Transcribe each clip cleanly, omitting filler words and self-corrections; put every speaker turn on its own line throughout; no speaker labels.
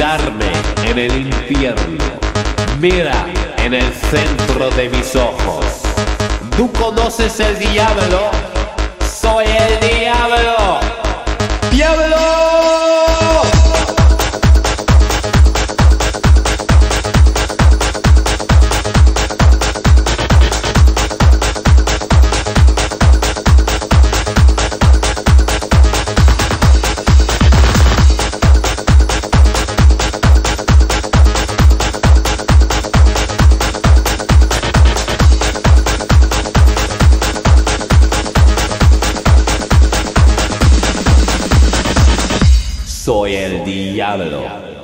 castigarme en el infierno. Mira en el centro de mis ojos. ¿Tú conoces el diablo? Soy el diablo. ¡Diablo! Soy el diablo.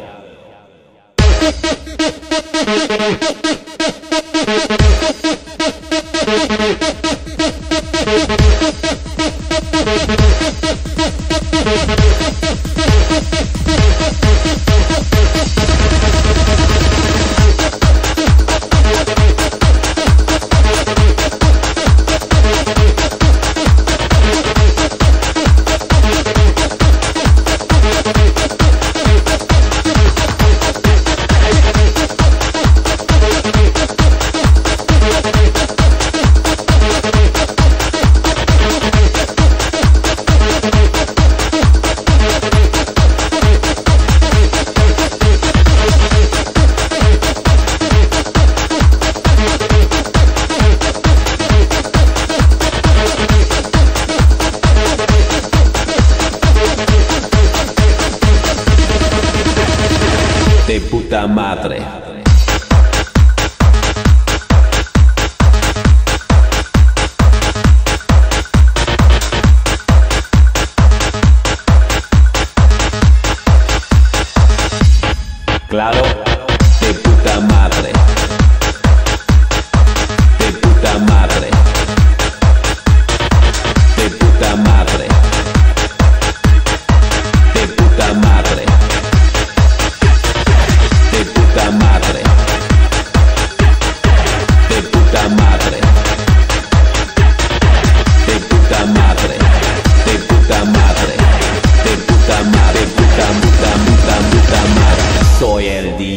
De puta madre. Claro, de puta madre. De puta madre. De puta madre. De puta madre. De puta madre. De puta madre. De puta madre. De puta madre. De puta madre. Puta madre. Soy el diablo.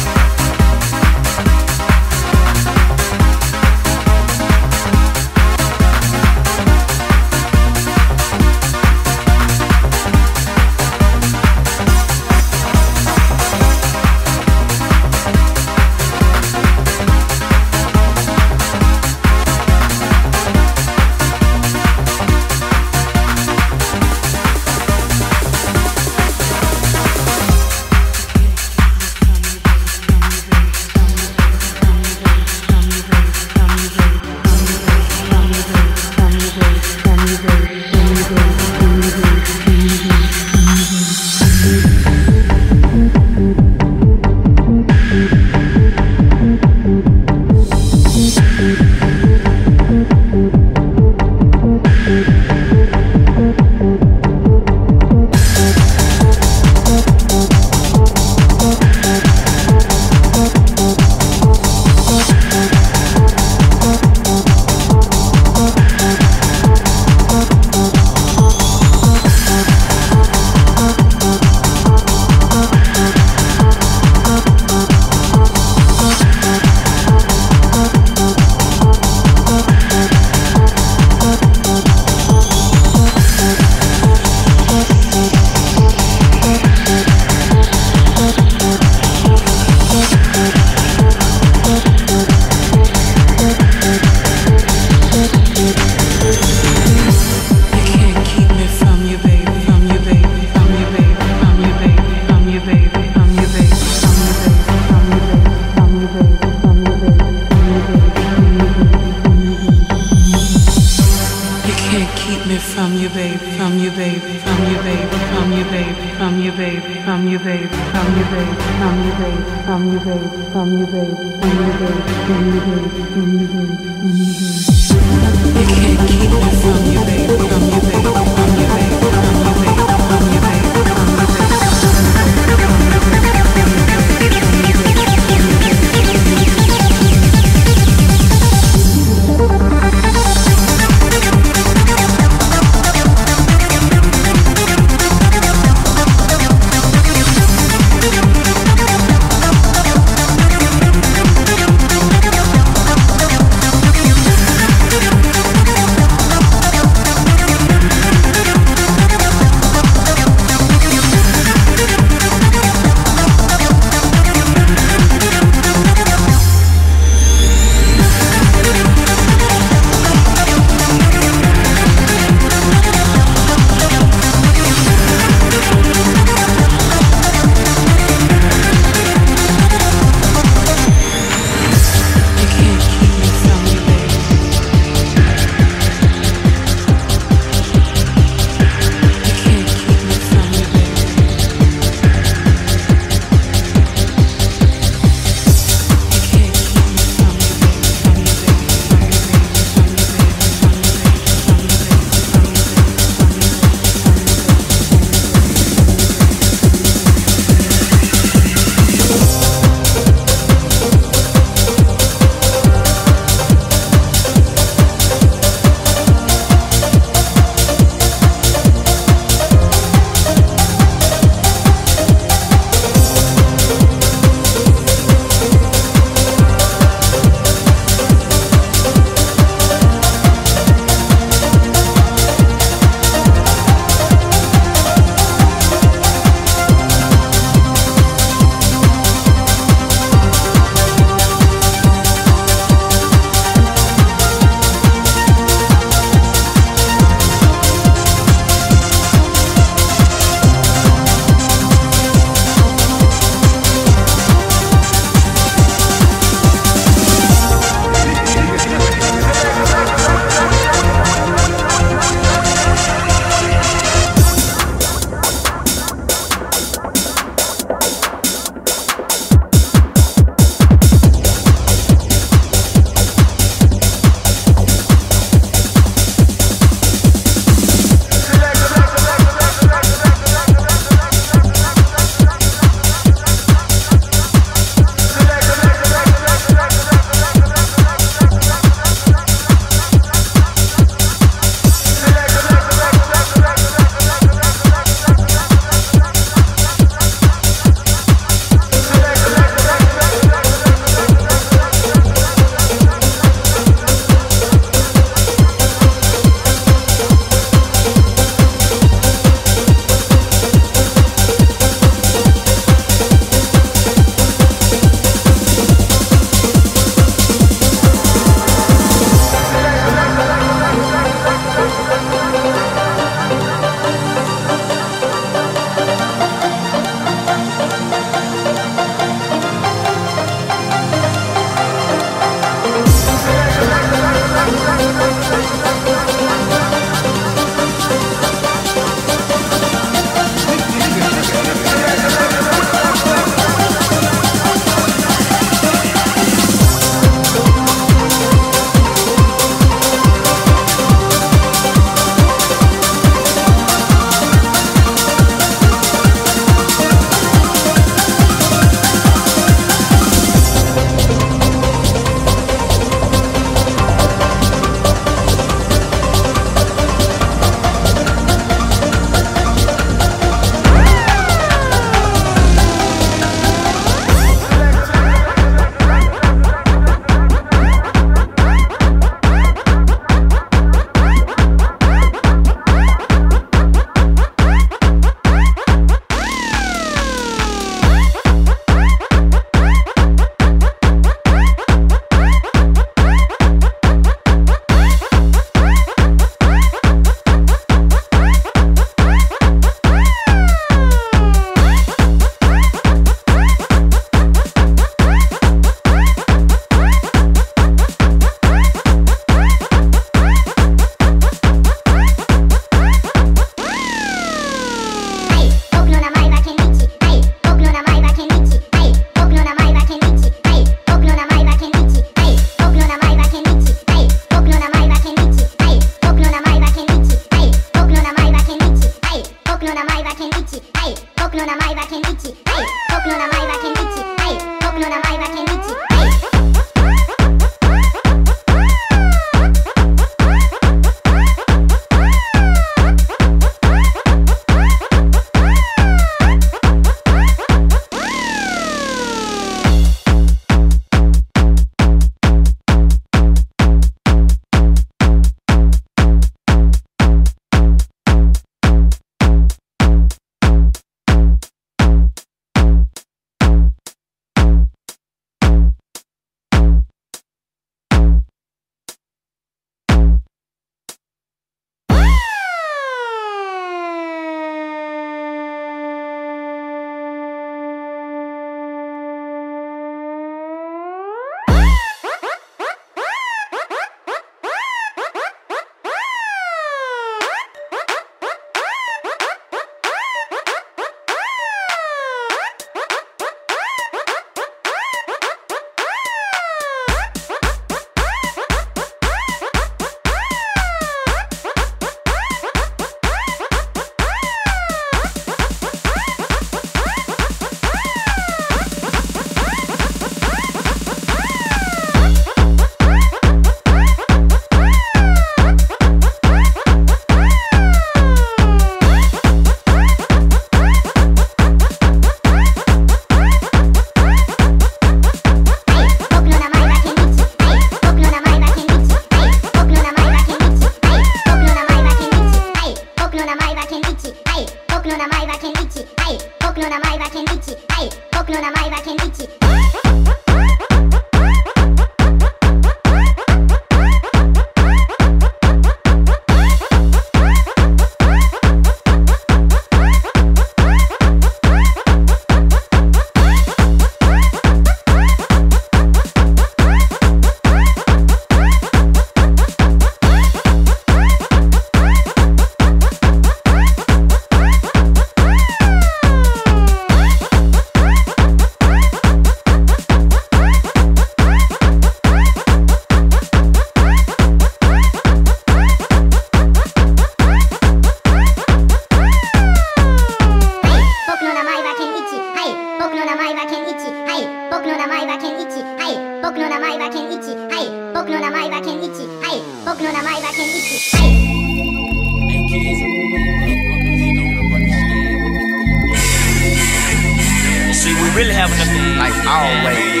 like always.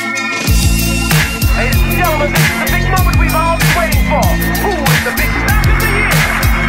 Ladies and gentlemen, this is the big moment we've all been waiting for. Who is the big star of the year?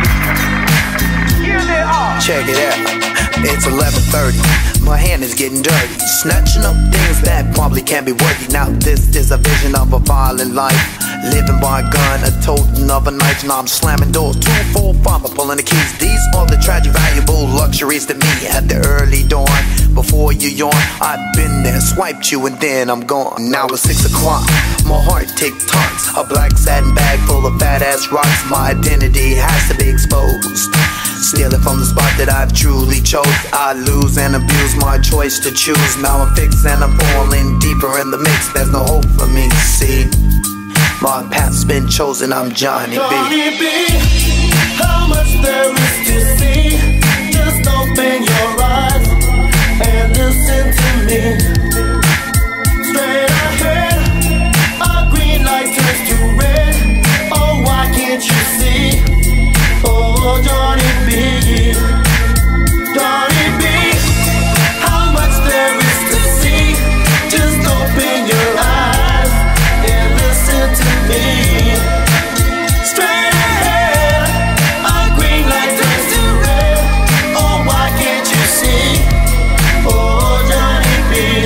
Here they are.
Check it out. It's 11:30. My hand is getting dirty, snatching up things that probably can't be worthy. Now this is a vision of a violent life, living by a gun, a toting of a knife. Now I'm slamming doors, 2, 4, 5, I'm pulling the keys. These are the tragic, valuable luxuries to me at the early dawn. Before you yawn, I've been there, swiped you, and then I'm gone. Now it's 6 o'clock, my heart tick-tocks. A black satin bag full of fat-ass rocks. My identity has to be exposed. Stealing from the spot that I've truly chose. I lose and abuse my choice to choose. Now I'm fixed and I'm falling deeper in the mix. There's no hope for me, see. My path's been chosen, I'm Johnny B.
Johnny B, how much there is to see. Just open your eyes and listen to me. Straight ahead, our green light turns to red. Oh, why can't you see? Oh, Johnny B, Johnny B, how much there is to see. Just open your eyes and listen to me. Straight ahead, our green light turns to red. Oh, why can't you see? Oh, Johnny B.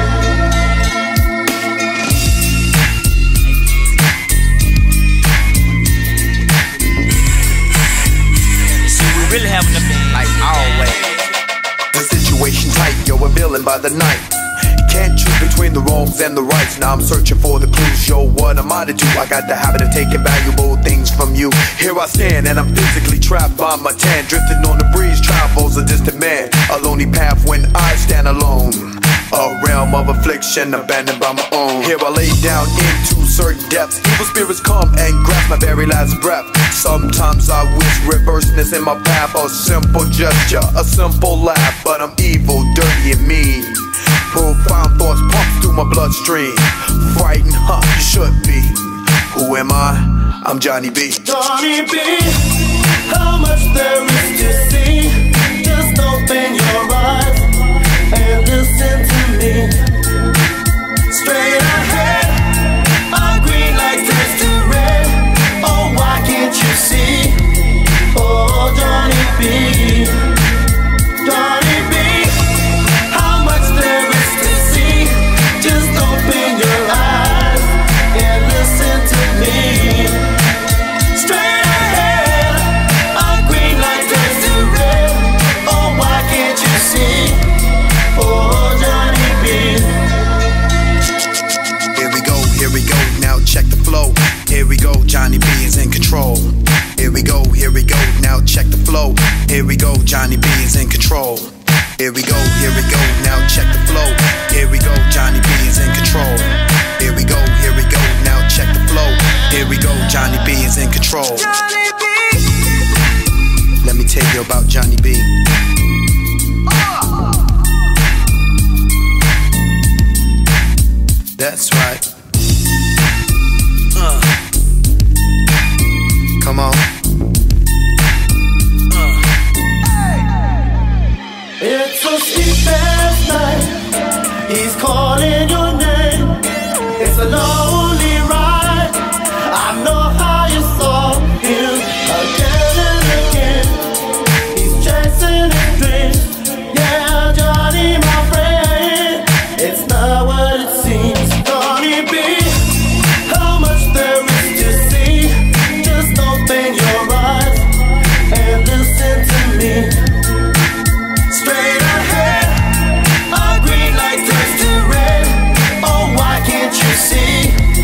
Really having a like always.
The situation tight, yo, a villain by the night. Can't choose between the wrongs and the rights. Now I'm searching for the clues, yo, what am I to do? I got the habit of taking valuable things from you. Here I stand and I'm physically trapped by my tan. Drifting on the breeze, travels a distant man. A lonely path when I stand alone. A realm of affliction, abandoned by my own. Here I lay down into certain depths. Evil spirits come and grasp my very last breath. Sometimes I wish reverseness in my path. A simple gesture, a simple laugh. But I'm evil, dirty and mean. Profound thoughts pump through my bloodstream. Frightened, huh, you should be. Who am I? I'm Johnny B.
Johnny B, how much there is to see. Just open your eyes and listen to me. Straight ahead, our green light turns to red. Oh, why can't you see? Oh, Johnny B, Johnny B, how much there is to see. Just open your eyes and listen to me. Straight ahead, our green light turns to red. Oh, why can't you see? Oh, Johnny B.
Here we go, now check the flow. Here we go, Johnny B is in control. Here we go, now check the flow. Here we go, Johnny B is in control. Here we go, now check the flow. Here we go, Johnny B is in control. Here we go, now check the flow. Here we go, Johnny B is in control.
Johnny B.
Let me tell you about Johnny B. That's right. Come on.
It's a sleepless night. He's calling your name. It's a lonely ride. I know how you saw him again and again. He's chasing his dreams. Yeah, Johnny, my friend. It's not what it seems. Johnny B, how much there is to see. Just open your eyes and listen to me. Straight ahead, our green light turns to red. Oh, why can't you see?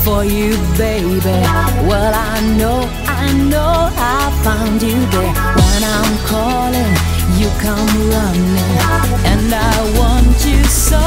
for you, baby. Well, I know I found you there. When I'm calling, you come running, and I want you so.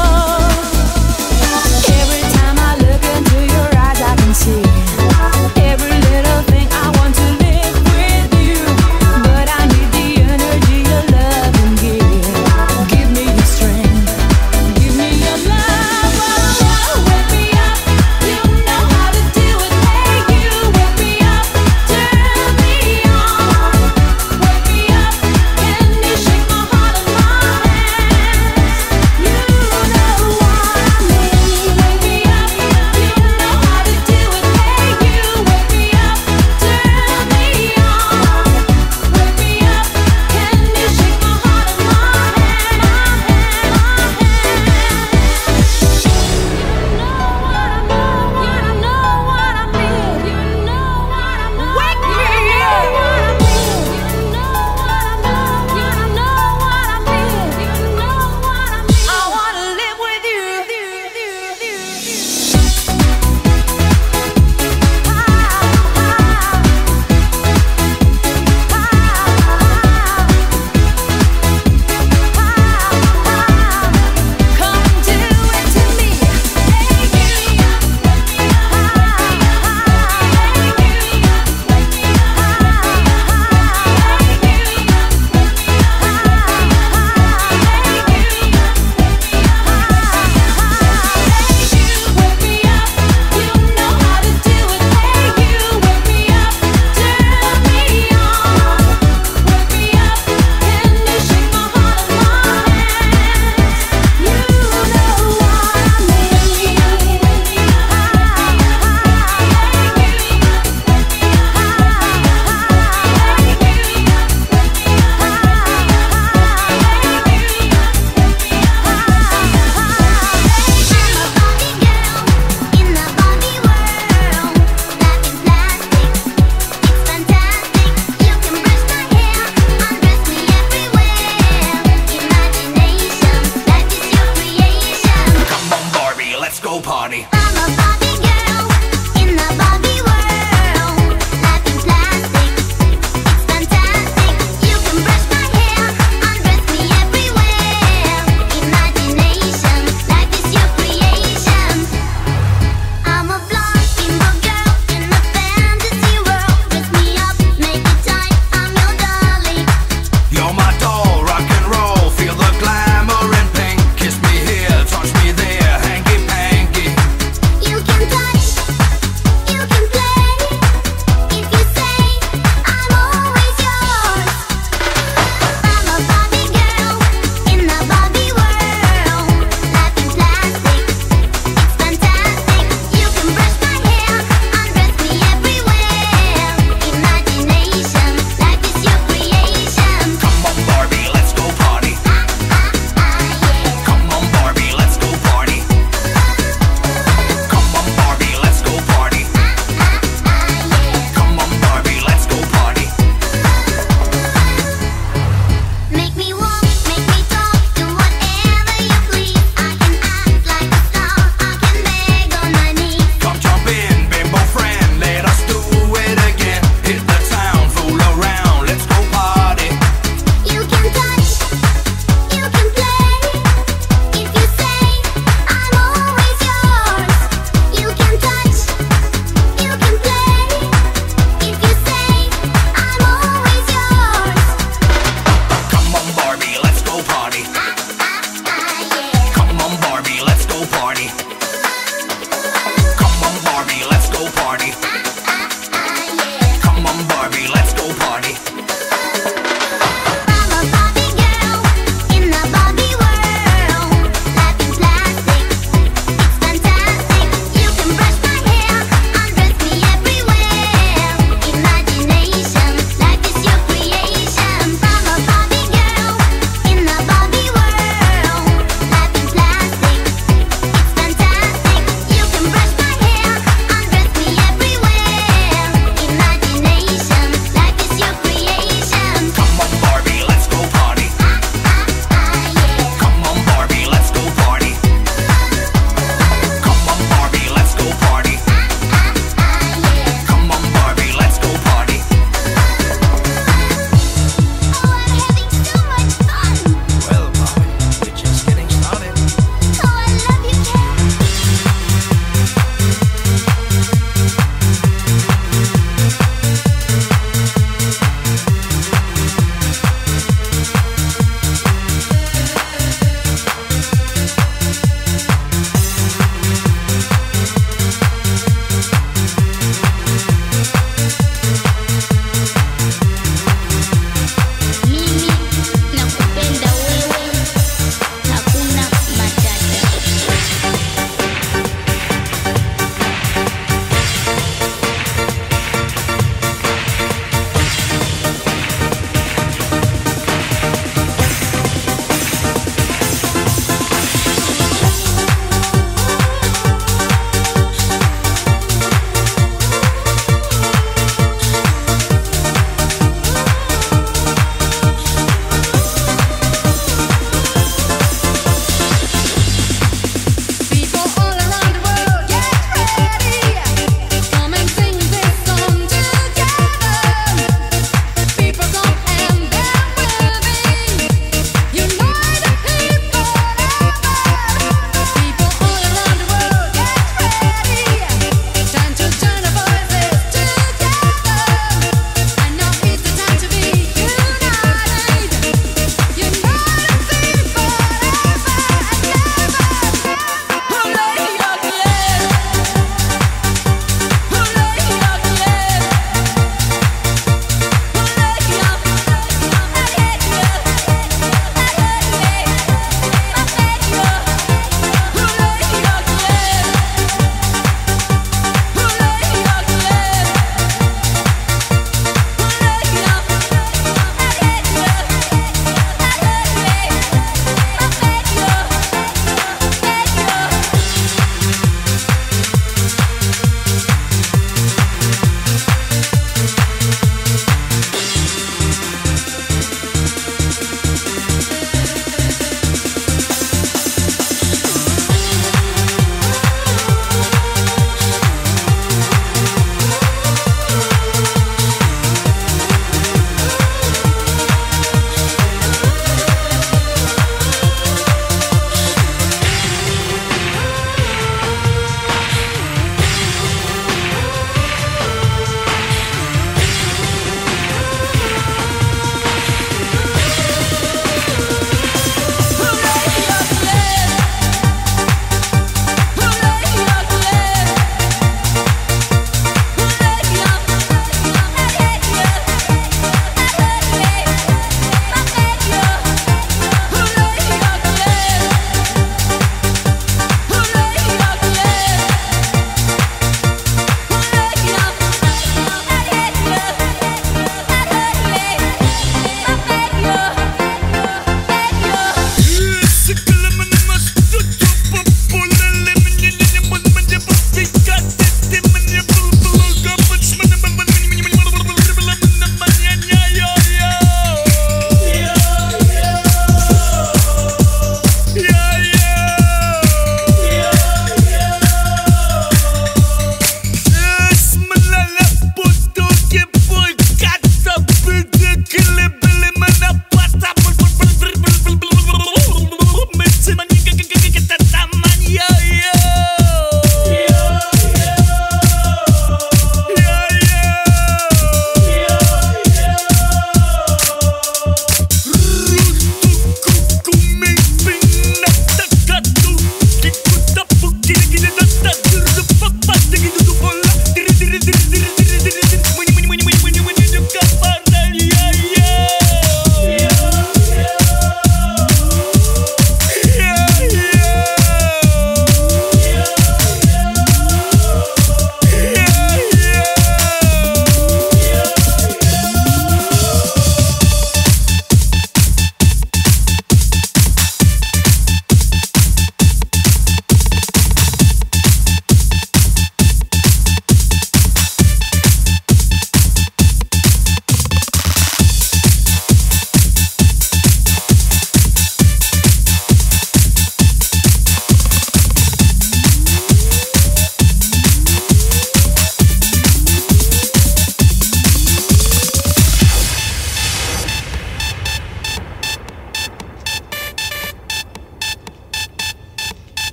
Every time I look into your eyes, I can see every little thing. I want to live with you, but I need the energy your love can give. Give me your strength, give me your love. Oh, wake me up, you know how to do it. Hey, you wake me up, turn me on. Wake me up, can you shake my heart and my hands? You know why.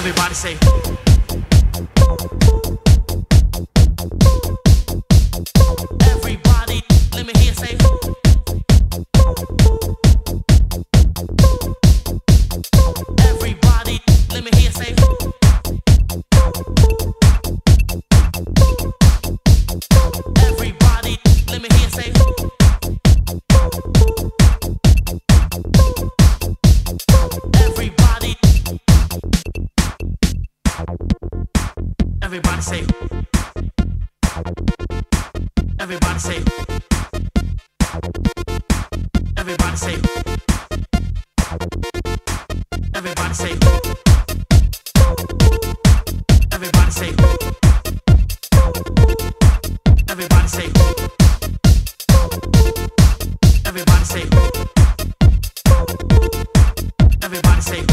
Everybody say. Everybody, let me hear you say. Everybody, let me hear you say. Everybody, let me hear you say. Everybody. Everybody say. Everybody say. Everybody say. Everybody say. Everybody say. Everybody say. Everybody say. Everybody say.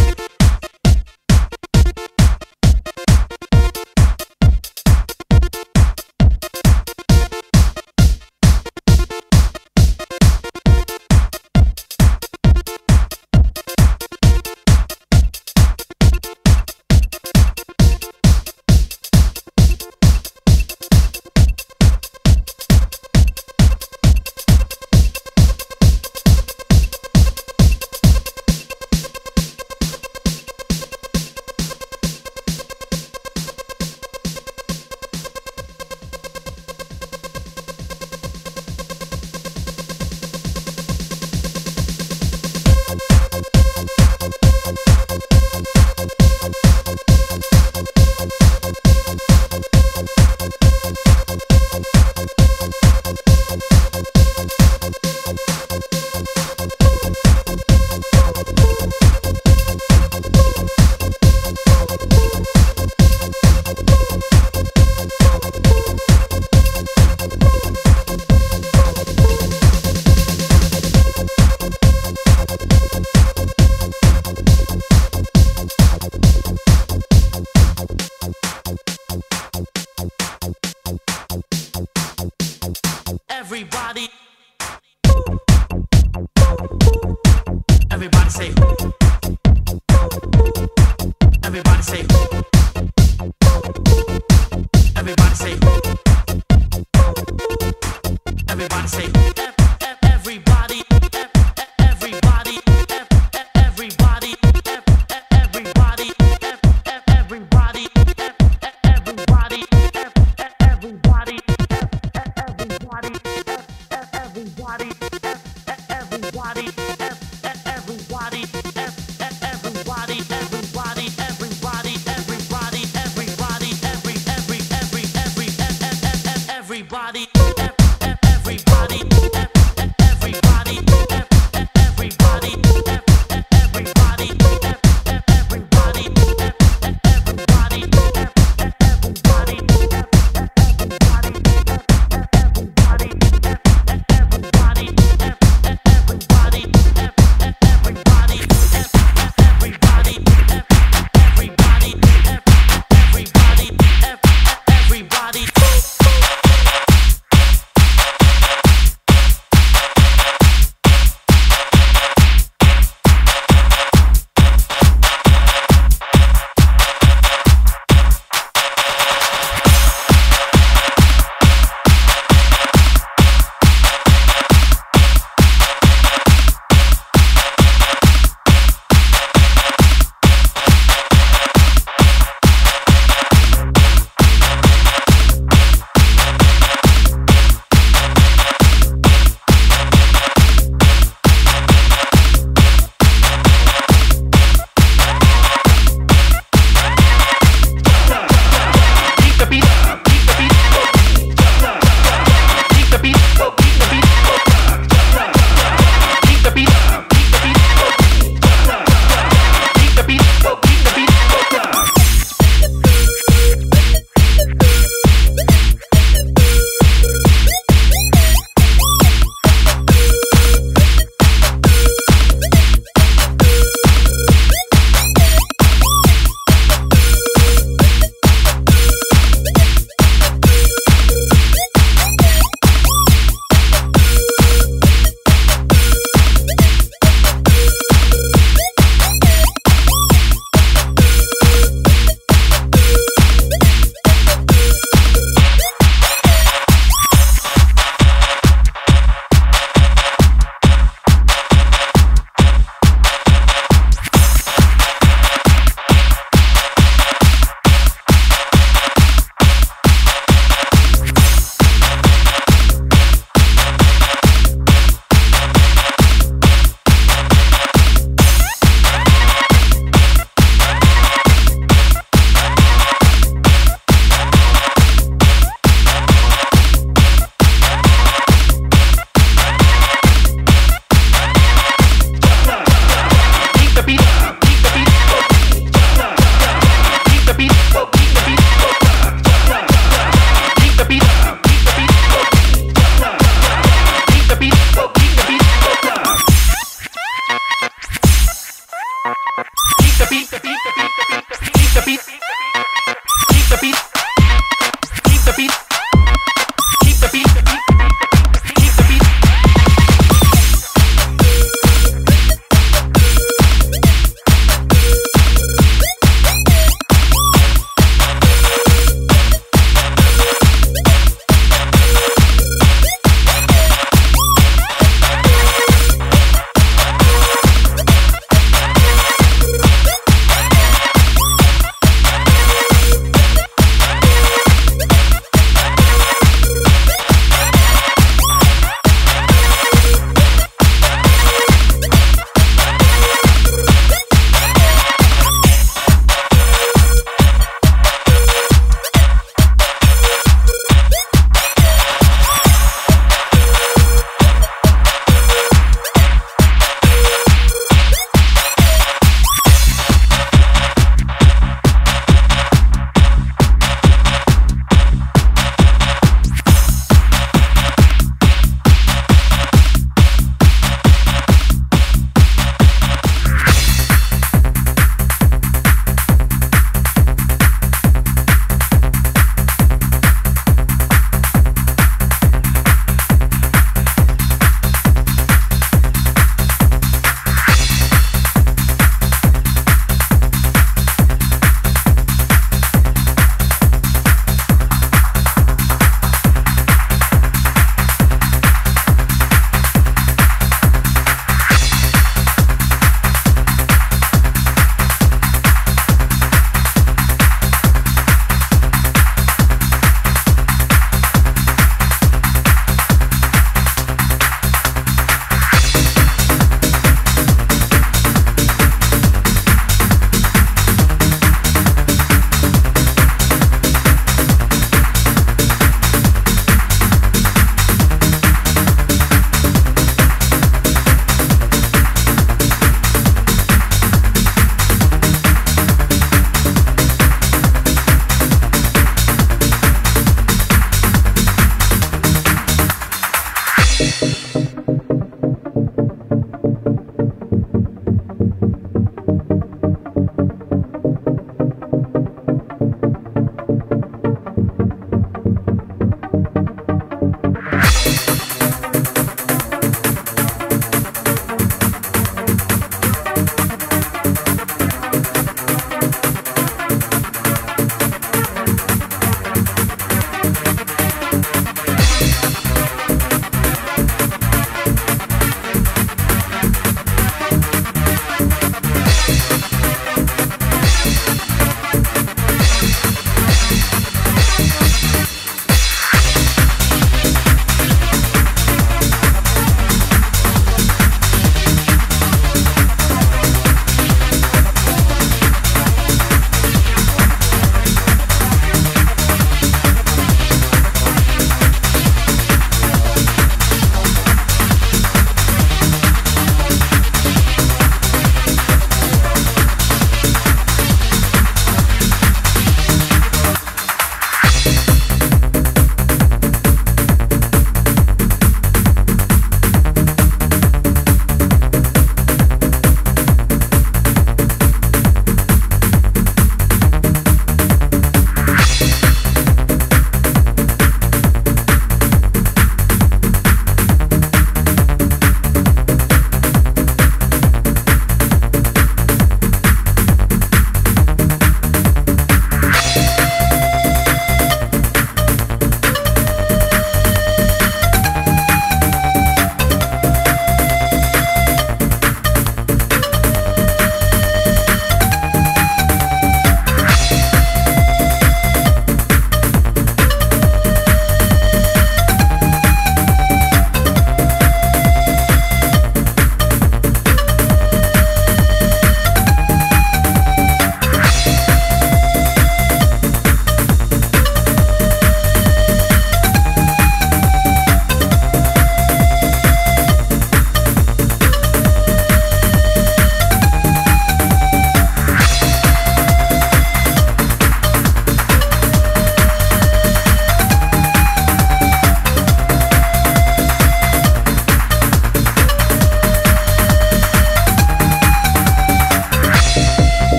Everybody. Everybody say. Everybody say. Everybody say. Everybody say. Everybody. Everybody. Everybody. Everybody. Everybody. Everybody. Everybody. Everybody,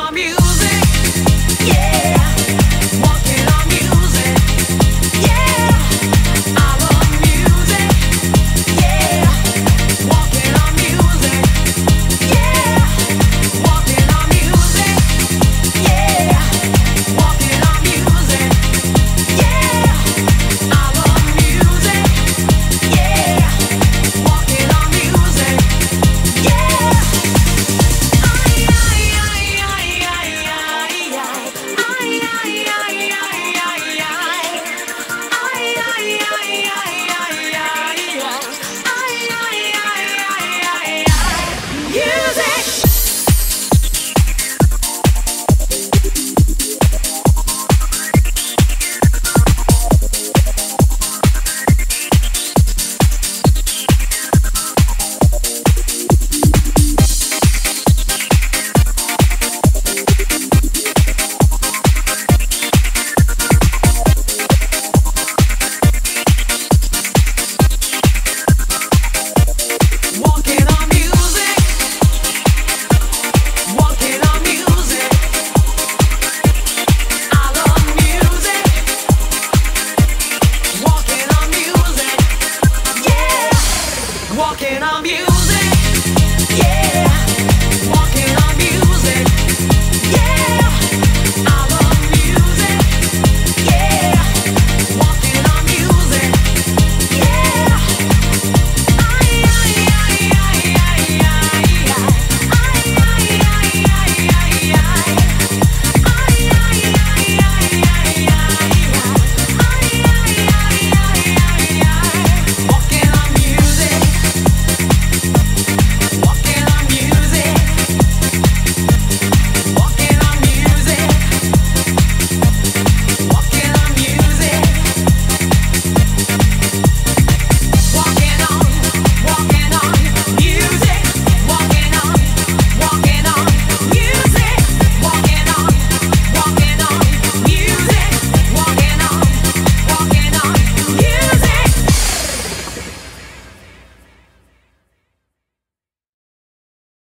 my music. Yeah.